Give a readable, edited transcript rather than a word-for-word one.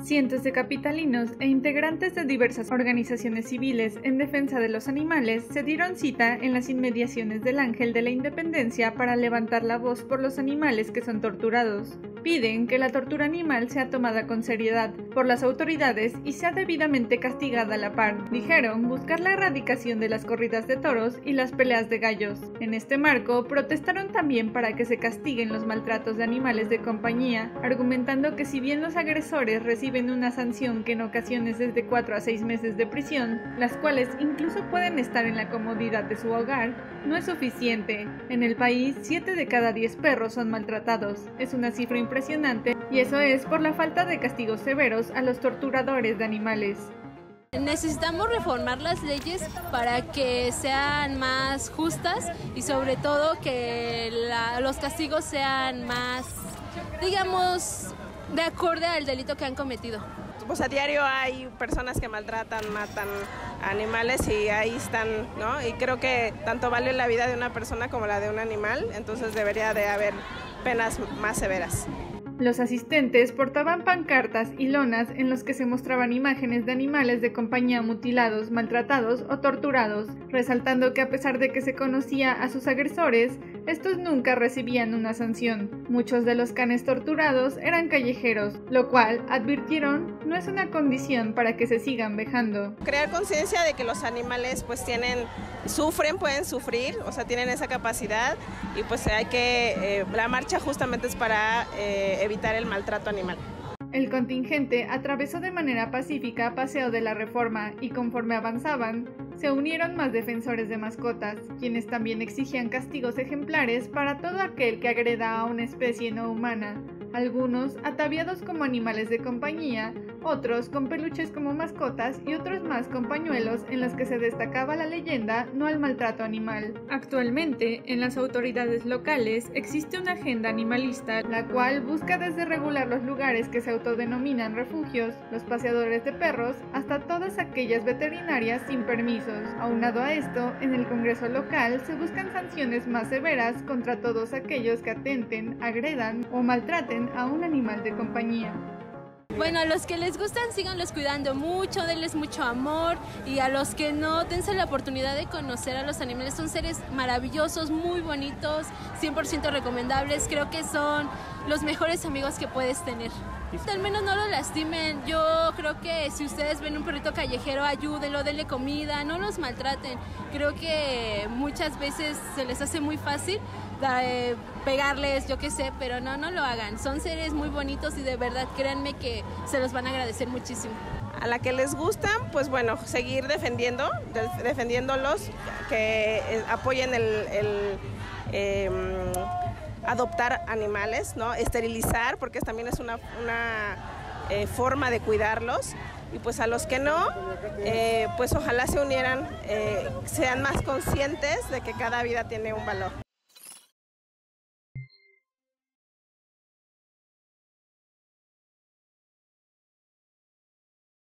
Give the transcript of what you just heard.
Cientos de capitalinos e integrantes de diversas organizaciones civiles en defensa de los animales se dieron cita en las inmediaciones del Ángel de la Independencia para levantar la voz por los animales que son torturados. Piden que la tortura animal sea tomada con seriedad por las autoridades y sea debidamente castigada a la par. Dijeron buscar la erradicación de las corridas de toros y las peleas de gallos. En este marco, protestaron también para que se castiguen los maltratos de animales de compañía, argumentando que si bien los agresores reciben una sanción que en ocasiones es de 4 a 6 meses de prisión, las cuales incluso pueden estar en la comodidad de su hogar, no es suficiente. En el país, 7 de cada 10 perros son maltratados. Es una cifra impresionante, y eso es por la falta de castigos severos a los torturadores de animales. Necesitamos reformar las leyes para que sean más justas y sobre todo que los castigos sean más, digamos, de acorde al delito que han cometido. Pues a diario hay personas que maltratan, matan animales y ahí están, ¿no? Y creo que tanto vale la vida de una persona como la de un animal, entonces debería de haber penas más severas. Los asistentes portaban pancartas y lonas en los que se mostraban imágenes de animales de compañía mutilados, maltratados o torturados, resaltando que a pesar de que se conocía a sus agresores, estos nunca recibían una sanción. Muchos de los canes torturados eran callejeros, lo cual, advirtieron, no es una condición para que se sigan vejando. Crear conciencia de que los animales pues pueden sufrir, o sea, tienen esa capacidad y pues hay que, la marcha justamente es para evitar el maltrato animal. El contingente atravesó de manera pacífica Paseo de la Reforma y conforme avanzaban, se unieron más defensores de mascotas, quienes también exigían castigos ejemplares para todo aquel que agreda a una especie no humana, algunos ataviados como animales de compañía, otros con peluches como mascotas y otros más con pañuelos en los que se destacaba la leyenda "No al maltrato animal". Actualmente, en las autoridades locales existe una agenda animalista, la cual busca desde regular los lugares que se autodenominan refugios, los paseadores de perros, hasta todas aquellas veterinarias sin permisos. Aunado a esto, en el Congreso local se buscan sanciones más severas contra todos aquellos que atenten, agredan o maltraten a un animal de compañía. Bueno, a los que les gustan, síganlos cuidando mucho, denles mucho amor, y a los que no, dense la oportunidad de conocer a los animales. Son seres maravillosos, muy bonitos, 100% recomendables. Creo que son los mejores amigos que puedes tener. Al menos no lo lastimen. Yo creo que si ustedes ven un perrito callejero, ayúdenlo, denle comida, no los maltraten. Creo que muchas veces se les hace muy fácil pegarles, yo qué sé, pero no lo hagan. Son seres muy bonitos y de verdad créanme que se los van a agradecer muchísimo. A la que les gustan, pues bueno, seguir defendiéndolos, que apoyen adoptar animales, ¿no? Esterilizar, porque también es una forma de cuidarlos. Y pues a los que no, pues ojalá se unieran, sean más conscientes de que cada vida tiene un valor.